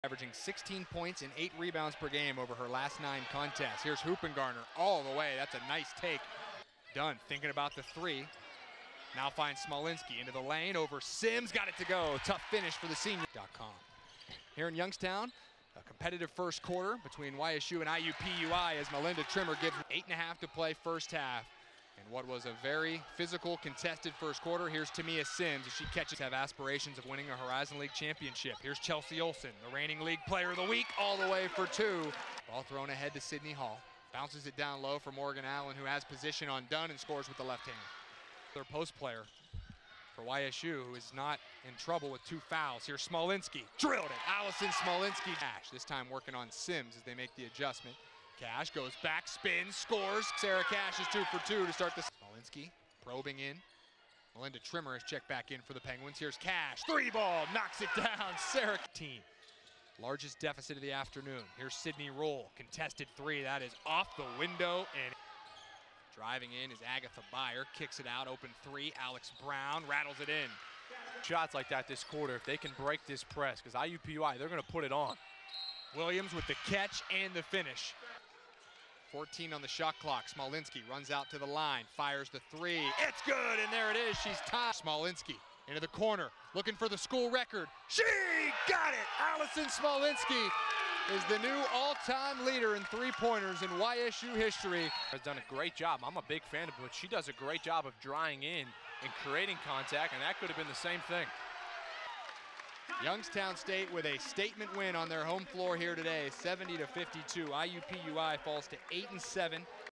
Averaging 16 points and 8 rebounds per game over her last 9 contests. Here's Hoopengarner all the way. That's a nice take. Dunn thinking about the three. Now finds Smolinski into the lane over Sims. Got it to go. Tough finish for the senior. Here in Youngstown, a competitive first quarter between YSU and IUPUI as Melinda Trimmer gives 8.5 to play first half. And what was a very physical, contested first quarter. Here's Tamia Sims as she catches. Have aspirations of winning a Horizon League championship. Here's Chelsea Olsen, the reigning league player of the week, all the way for 2. Ball thrown ahead to Sydney Hall. Bounces it down low for Morgan Allen, who has position on Dunn and scores with the left hand. Their post player for YSU, who is not in trouble with 2 fouls. Here's Smolinski, drilled it. Allison Smolinski. This time working on Sims as they make the adjustment. Cash goes back, spins, scores. Sarah Cash is 2 for 2 to start the. Smolinski probing in. Melinda Trimmer has checked back in for the Penguins. Here's Cash, 3 ball, knocks it down. Sarah team. Largest deficit of the afternoon. Here's Sydney Roll, contested 3. That is off the window, and driving in is Agatha Beyer, kicks it out, open 3. Alex Brown rattles it in. Shots like that this quarter, if they can break this press, because IUPUI, they're going to put it on. Williams with the catch and the finish. 14 on the shot clock. Smolinski runs out to the line, fires the 3. It's good, and there it is. She's tied. Smolinski into the corner, looking for the school record. She got it! Allison Smolinski is the new all-time leader in 3-pointers in YSU history. Has done a great job. I'm a big fan of it, but she does a great job of drying in and creating contact, and that could have been the same thing. Youngstown State with a statement win on their home floor here today, 70-52. IUPUI falls to 8-7.